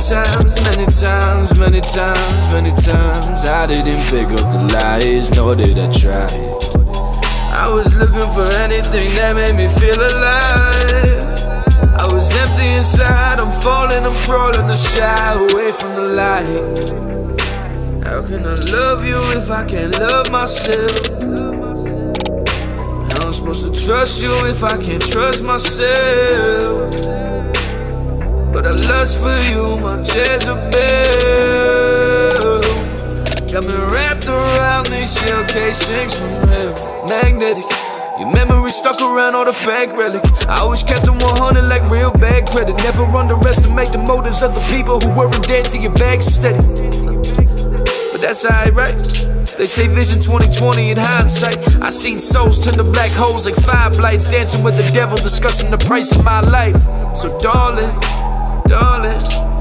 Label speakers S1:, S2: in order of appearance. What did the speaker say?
S1: many times I didn't pick up the lies, nor did I try. I was looking for anything that made me feel alive. I was empty inside, I'm falling, I'm crawling to shy away from the light. How can I love you if I can't love myself? How I'm supposed to trust you if I can't trust myself? But I lust for you, my Jezebel. Got me wrapped around these shell casings from hell. Magnetic, your memory stuck around all the fake relic. I always kept them 100 like real bad credit. Never underestimate the motives of the people who weren't dead till your bag's steady. But that's alright, right? They say vision 20/20 in hindsight. I seen souls turn to black holes like fire blights, dancing with the devil, discussing the price of my life. So darling,